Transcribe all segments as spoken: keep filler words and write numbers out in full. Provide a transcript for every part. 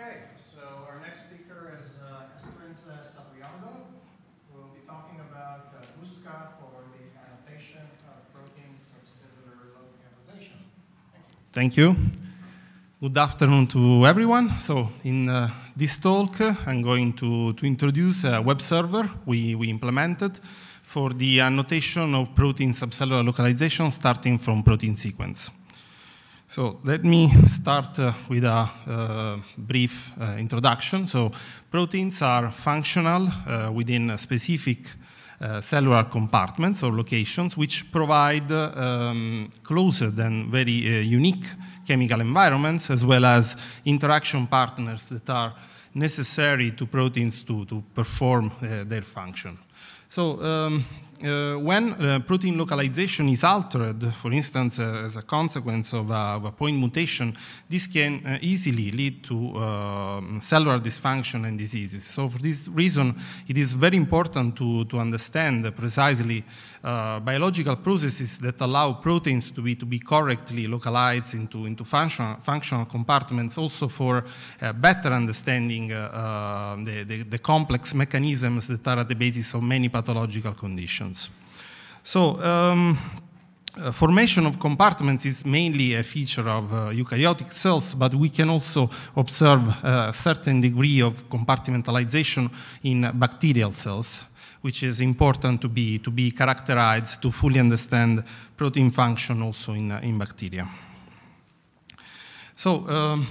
Okay, so our next speaker is uh, Esperanza Sabriano, who will be talking about uh, Busca for the annotation of protein subcellular localization. Thank you. Thank you. Good afternoon to everyone. So in uh, this talk, uh, I'm going to, to introduce a web server we, we implemented for the annotation of protein subcellular localization starting from protein sequence. So let me start uh, with a uh, brief uh, introduction. So proteins are functional uh, within a specific uh, cellular compartments or locations which provide uh, um, closed and very uh, unique chemical environments as well as interaction partners that are necessary to proteins to, to perform uh, their function. So um, Uh, when uh, protein localization is altered, for instance, uh, as a consequence of a, of a point mutation, this can uh, easily lead to uh, cellular dysfunction and diseases. So for this reason, it is very important to, to understand precisely uh, biological processes that allow proteins to be, to be correctly localized into, into functional, functional compartments, also for uh, better understanding uh, uh, the, the, the complex mechanisms that are at the basis of many pathological conditions. So, um, uh, formation of compartments is mainly a feature of uh, eukaryotic cells, but we can also observe a certain degree of compartmentalization in bacterial cells, which is important to be, to be characterized to fully understand protein function also in, uh, in bacteria. So, um,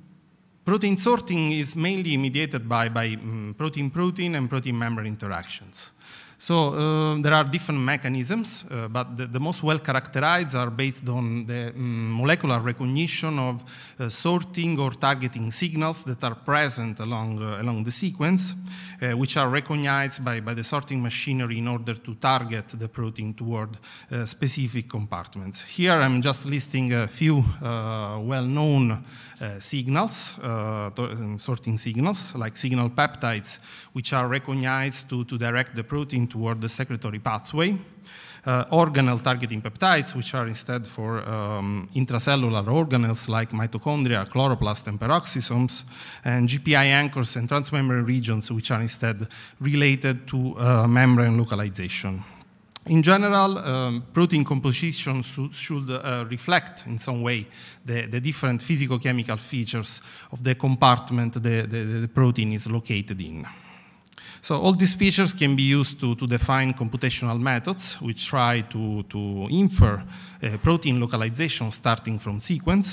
protein sorting is mainly mediated by, by um, protein-protein and protein membrane interactions. So uh, there are different mechanisms, uh, but the, the most well characterized are based on the um, molecular recognition of uh, sorting or targeting signals that are present along, uh, along the sequence, uh, which are recognized by, by the sorting machinery in order to target the protein toward uh, specific compartments. Here I'm just listing a few uh, well-known uh, signals, uh, sorting signals, like signal peptides, which are recognized to, to direct the protein toward the secretory pathway, uh, organelle targeting peptides, which are instead for um, intracellular organelles like mitochondria, chloroplast, and peroxisomes, and G P I anchors and transmembrane regions, which are instead related to uh, membrane localization. In general, um, protein composition should, should uh, reflect in some way the, the different physicochemical features of the compartment the, the, the protein is located in. So all these features can be used to, to define computational methods which try to, to infer uh, protein localization starting from sequence.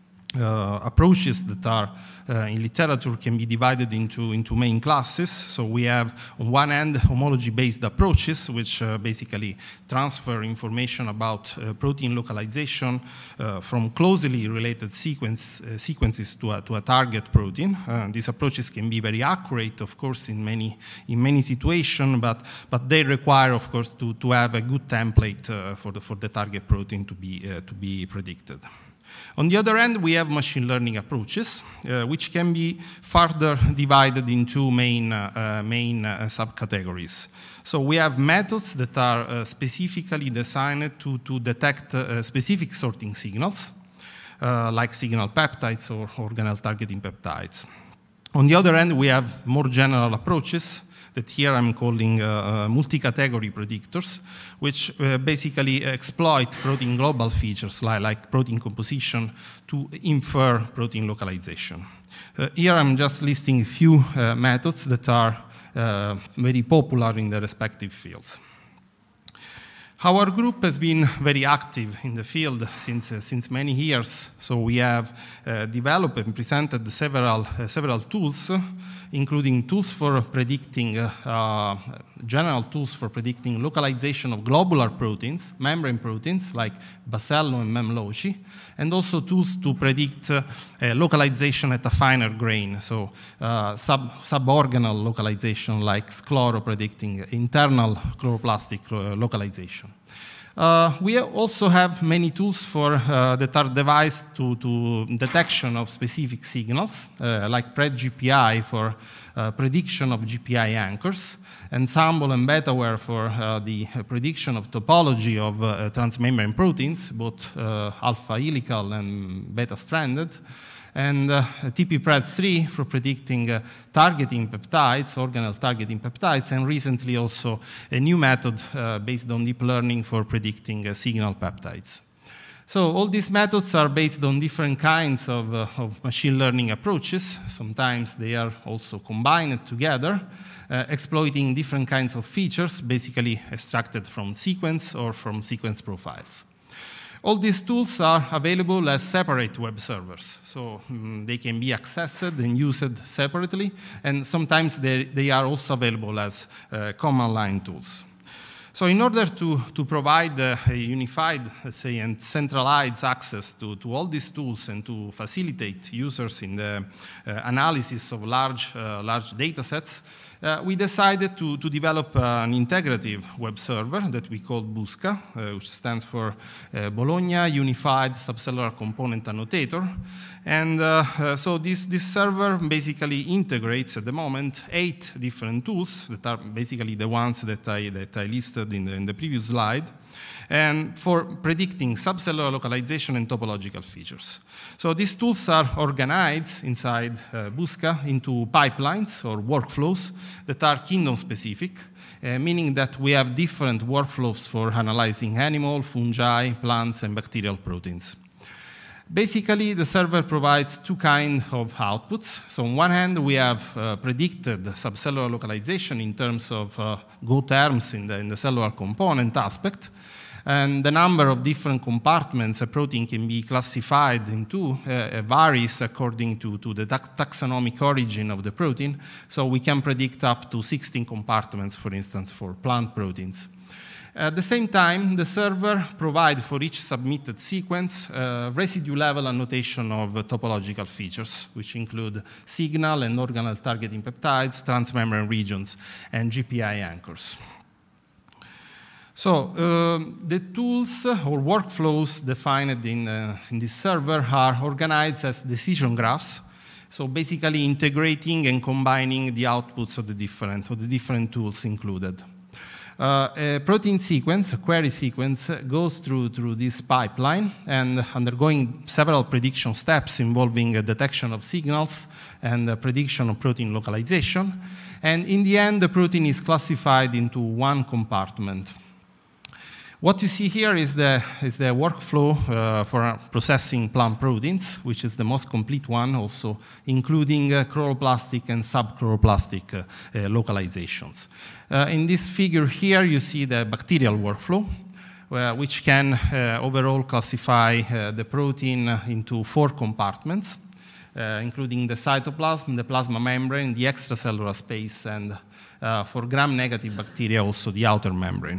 Uh, approaches that are uh, in literature can be divided into, into main classes. So we have, on one end, homology-based approaches, which uh, basically transfer information about uh, protein localization uh, from closely related sequence, uh, sequences to a, to a target protein. Uh, these approaches can be very accurate, of course, in many, in many situations, but, but they require, of course, to, to have a good template uh, for, the, for the target protein to be, uh, to be predicted. On the other hand, we have machine learning approaches, uh, which can be further divided into main, uh, uh, main uh, subcategories. So we have methods that are uh, specifically designed to, to detect uh, specific sorting signals, uh, like signal peptides or organelle targeting peptides. On the other hand, we have more general approaches that here I'm calling uh, uh, multi-category predictors, which uh, basically exploit protein global features like, like protein composition to infer protein localization. Uh, here I'm just listing a few uh, methods that are uh, very popular in the respective fields. Our group has been very active in the field since, uh, since many years, so we have uh, developed and presented several, uh, several tools, uh, including tools for predicting, uh, uh, general tools for predicting localization of globular proteins, membrane proteins like Basello and Memloci, and also tools to predict uh, uh, localization at a finer grain, so uh, sub, suborganal localization like Scloro predicting internal chloroplastic uh, localization. Uh, we also have many tools for, uh, that are devised to, to detection of specific signals, uh, like PredGPI for uh, prediction of G P I anchors, Ensemble and Betaware for uh, the prediction of topology of uh, transmembrane proteins, both uh, alpha helical and beta stranded, and uh, T P P R E D three for predicting uh, targeting peptides, organelle targeting peptides, and recently also a new method uh, based on deep learning for predicting uh, signal peptides. So all these methods are based on different kinds of, uh, of machine learning approaches. Sometimes they are also combined together, uh, exploiting different kinds of features, basically extracted from sequence or from sequence profiles. All these tools are available as separate web servers, so um, they can be accessed and used separately, and sometimes they, they are also available as uh, command line tools. So in order to, to provide uh, a unified, let's say, and centralized access to, to all these tools and to facilitate users in the uh, analysis of large, uh, large data sets, Uh, we decided to, to develop uh, an integrative web server that we called BUSCA, uh, which stands for uh, Bologna Unified Subcellular Component Annotator. And uh, uh, so this, this server basically integrates at the moment eight different tools that are basically the ones that I, that I listed in the, in the previous slide, and for predicting subcellular localization and topological features. So these tools are organized inside uh, BUSCA into pipelines or workflows that are kingdom-specific, uh, meaning that we have different workflows for analyzing animal, fungi, plants, and bacterial proteins. Basically, the server provides two kinds of outputs. So on one hand, we have uh, predicted subcellular localization in terms of uh, Go terms in the, in the cellular component aspect. And the number of different compartments a protein can be classified into uh, varies according to, to the taxonomic origin of the protein. So we can predict up to sixteen compartments, for instance, for plant proteins. At the same time, the server provides for each submitted sequence uh, residue level annotation of uh, topological features, which include signal and organelle targeting peptides, transmembrane regions, and G P I anchors. So uh, the tools or workflows defined in, uh, in this server are organized as decision graphs. So basically integrating and combining the outputs of the different, of the different tools included. Uh, a protein sequence, a query sequence, goes through, through this pipeline and undergoing several prediction steps involving a detection of signals and a prediction of protein localization. And in the end, the protein is classified into one compartment. What you see here is the, is the workflow uh, for processing plant proteins, which is the most complete one, also including uh, chloroplastic and subchloroplastic uh, uh, localizations. Uh, in this figure here, you see the bacterial workflow, uh, which can uh, overall classify uh, the protein into four compartments, uh, including the cytoplasm, the plasma membrane, the extracellular space, and uh, for gram-negative bacteria, also the outer membrane.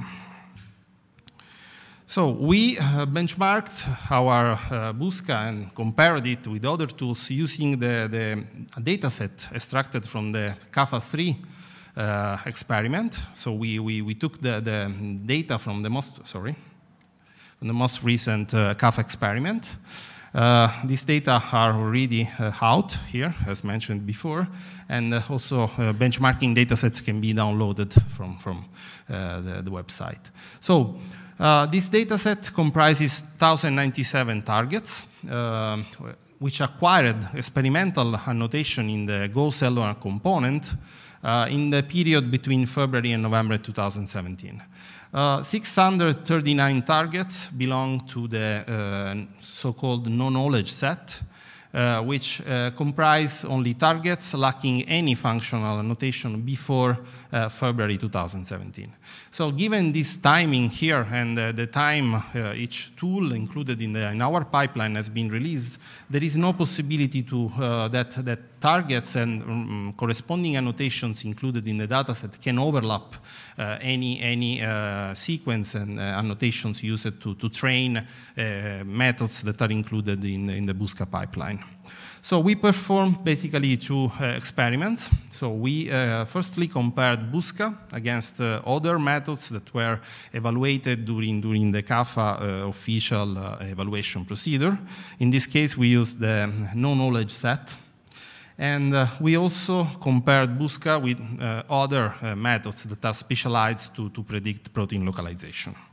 So we uh, benchmarked our uh, BUSCA and compared it with other tools using the, the data set extracted from the CAFA three uh, experiment. So we, we, we took the, the data from the most, sorry, from the most recent uh, CAFA experiment. Uh, these data are already uh, out here, as mentioned before, and uh, also uh, benchmarking data sets can be downloaded from, from uh, the, the website. So, Uh, this dataset comprises one thousand ninety-seven targets, uh, which acquired experimental annotation in the Go cellular component uh, in the period between February and November two thousand seventeen. Uh, six hundred thirty-nine targets belong to the uh, so-called no-knowledge set, uh, which uh, comprise only targets lacking any functional annotation before uh, February two thousand seventeen. So given this timing here and uh, the time uh, each tool included in, the, in our pipeline has been released, there is no possibility to uh, that, that targets and um, corresponding annotations included in the dataset can overlap uh, any, any uh, sequence and uh, annotations used to, to train uh, methods that are included in, in the BUSCA pipeline. So we performed basically two uh, experiments. So we uh, firstly compared BUSCA against uh, other methods that were evaluated during, during the CAFA uh, official uh, evaluation procedure. In this case, we used the no-knowledge set. And uh, we also compared BUSCA with uh, other uh, methods that are specialized to, to predict protein localization.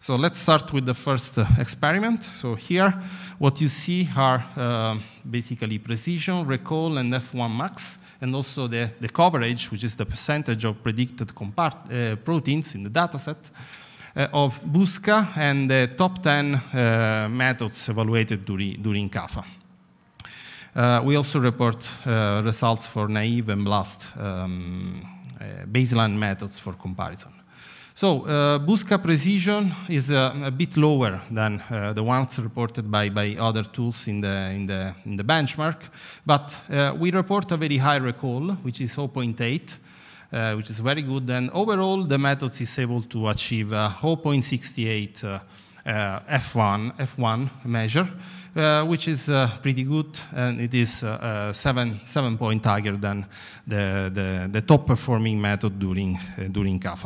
So let's start with the first uh, experiment. So here, what you see are uh, basically precision, recall, and F one max, and also the, the coverage, which is the percentage of predicted uh, proteins in the dataset uh, of BUSCA and the top ten uh, methods evaluated during, during CAFA. Uh, we also report uh, results for naive and BLAST um, uh, baseline methods for comparison. So uh, BUSCA precision is uh, a bit lower than uh, the ones reported by, by other tools in the, in the, in the benchmark, but uh, we report a very high recall, which is zero point eight, uh, which is very good, and overall the method is able to achieve a zero point six eight uh, uh, F one, F one measure, uh, which is uh, pretty good, and it is uh, uh, seven, seven point higher than the, the, the top performing method during, uh, during CAFA.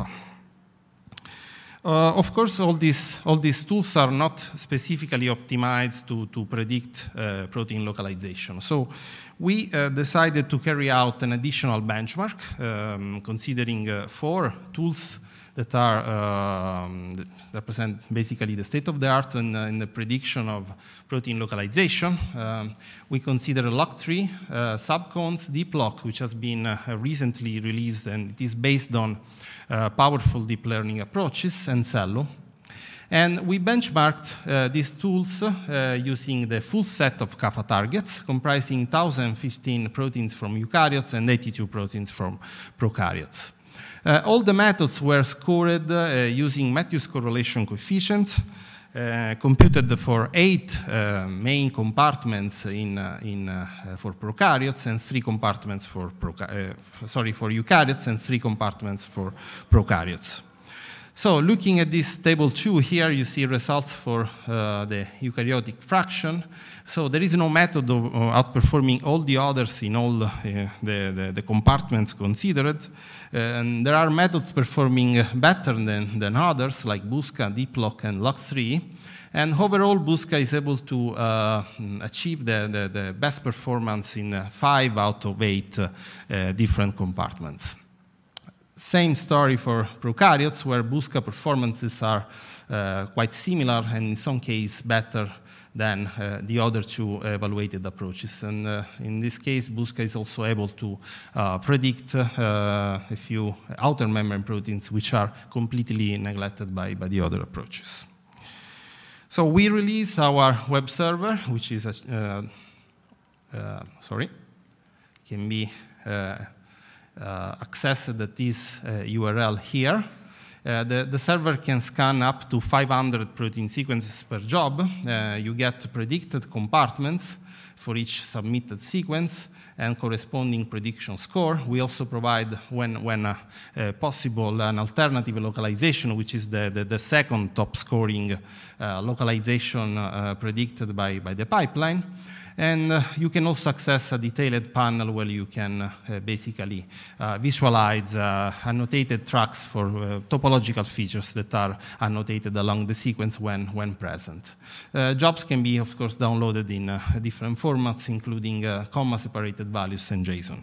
Uh, of course, all these, all these tools are not specifically optimized to, to predict uh, protein localization. So we uh, decided to carry out an additional benchmark, um, considering uh, four tools that are um, that represent basically the state of the art in, uh, in the prediction of protein localization. Um, we consider log three, uh, subcons, DeepLock, which has been uh, recently released, and it is based on uh, powerful deep learning approaches, and Cello. And we benchmarked uh, these tools uh, using the full set of CAFA targets, comprising one thousand fifteen proteins from eukaryotes and eighty-two proteins from prokaryotes. Uh, all the methods were scored uh, using Matthews correlation coefficients, uh, computed for eight uh, main compartments in, uh, in, uh, for prokaryotes and three compartments for, proca uh, sorry, for eukaryotes and three compartments for prokaryotes. So looking at this table two here, you see results for uh, the eukaryotic fraction. So there is no method of uh, outperforming all the others in all uh, the, the, the compartments considered. Uh, and there are methods performing better than, than others, like BUSCA, DeepLock, and log three. And overall, BUSCA is able to uh, achieve the, the, the best performance in uh, five out of eight uh, uh, different compartments. Same story for prokaryotes, where BUSCA performances are uh, quite similar, and in some cases better than uh, the other two evaluated approaches. And uh, in this case, BUSCA is also able to uh, predict uh, a few outer membrane proteins which are completely neglected by, by the other approaches. So we released our web server, which is, a, uh, uh, sorry, can be uh, Uh, accessed at this uh, U R L here. Uh, the, the server can scan up to five hundred protein sequences per job. Uh, you get predicted compartments for each submitted sequence and corresponding prediction score. We also provide, when, when uh, uh, possible, an alternative localization, which is the, the, the second top scoring uh, localization uh, predicted by, by the pipeline. And uh, you can also access a detailed panel where you can uh, basically uh, visualize uh, annotated tracks for uh, topological features that are annotated along the sequence when, when present. Uh, jobs can be, of course, downloaded in uh, different formats, including uh, comma-separated values and JSON.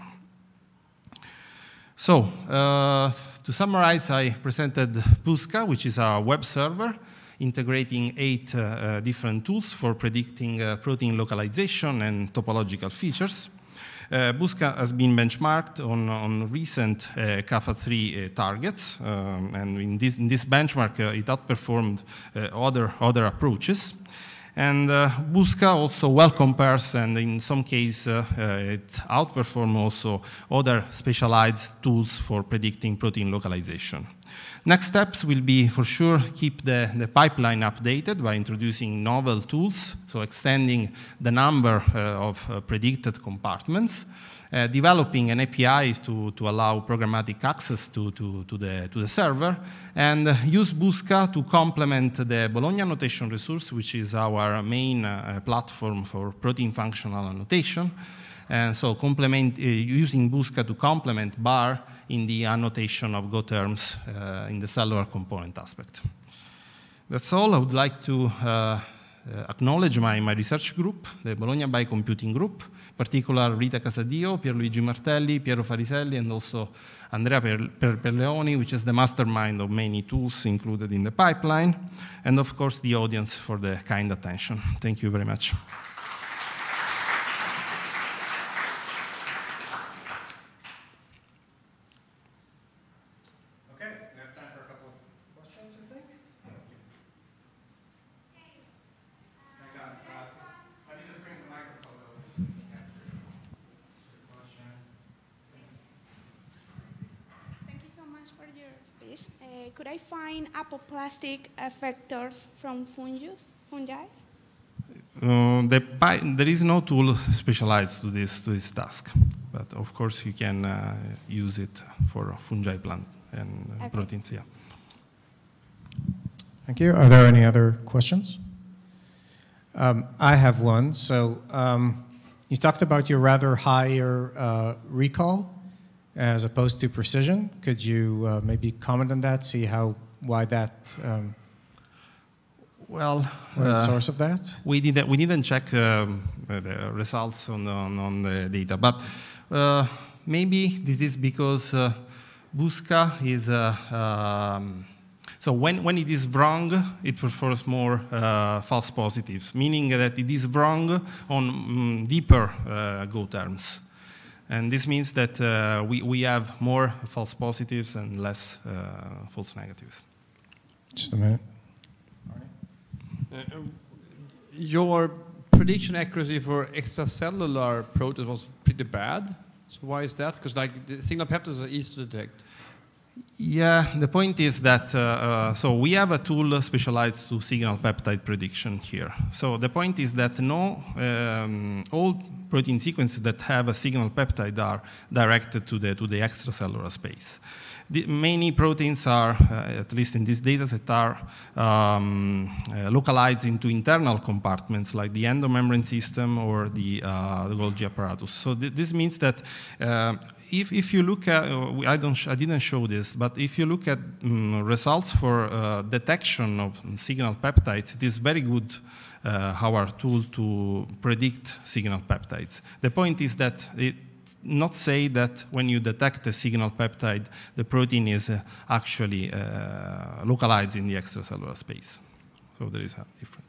So, uh, to summarize, I presented BUSCA, which is our web server, integrating eight uh, uh, different tools for predicting uh, protein localization and topological features. Uh, BUSCA has been benchmarked on, on recent uh, CAFA three uh, targets, um, and in this, in this benchmark, uh, it outperformed uh, other, other approaches. And uh, BUSCA also well compares, and in some cases, uh, uh, it outperforms also other specialized tools for predicting protein localization. Next steps will be, for sure, keep the, the pipeline updated by introducing novel tools, so extending the number uh, of uh, predicted compartments, uh, developing an A P I to, to allow programmatic access to, to, to, the, to the server, and uh, use BUSCA to complement the Bologna annotation resource, which is our main uh, platform for protein functional annotation. And so complement, uh, using BUSCA to complement B A R in the annotation of Go terms uh, in the cellular component aspect. That's all. I would like to uh, uh, acknowledge my, my research group, the Bologna Biocomputing Group, in particular Rita Casadio, Pierluigi Martelli, Piero Fariselli, and also Andrea per per Perleoni, which is the mastermind of many tools included in the pipeline, and of course the audience for the kind attention. Thank you very much. Uh, could I find apoplastic effectors from fungus, fungi? Uh, the there is no tool specialized to this to this task, but of course you can uh, use it for fungi plant and uh, Okay. proteins. Yeah. Thank you. Are there any other questions? Um, I have one. So um, you talked about your rather higher uh, recall as opposed to precision. Could you uh, maybe comment on that? See how why that um, Well, what is the uh, source of that? we didn't we didn't check um, uh, the results on on, on the data, but uh, maybe this is because uh, Busca is uh, um, so when when it is wrong, it prefers more uh, false positives, meaning that it is wrong on um, deeper uh, Go terms. And this means that uh, we, we have more false positives and less uh, false negatives. Just a minute. Uh, your prediction accuracy for extracellular proteins was pretty bad. So why is that? Because like the signal peptides are easy to detect. Yeah, the point is that, uh, uh, so we have a tool specialized to signal peptide prediction here. So the point is that no, um, all protein sequences that have a signal peptide are directed to the, to the extracellular space. The, many proteins are, uh, at least in this data set, are um, uh, localized into internal compartments like the endomembrane system or the, uh, the Golgi apparatus. So th this means that uh, if, if you look at, uh, I, don't sh I didn't show this, but if you look at um, results for uh, detection of signal peptides, it is very good, uh, our tool to predict signal peptides. The point is that it not say that when you detect a signal peptide, the protein is uh, actually uh, localized in the extracellular space. So there is a difference.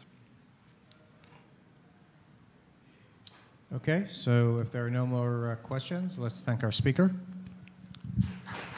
Okay, so if there are no more uh, questions, let's thank our speaker.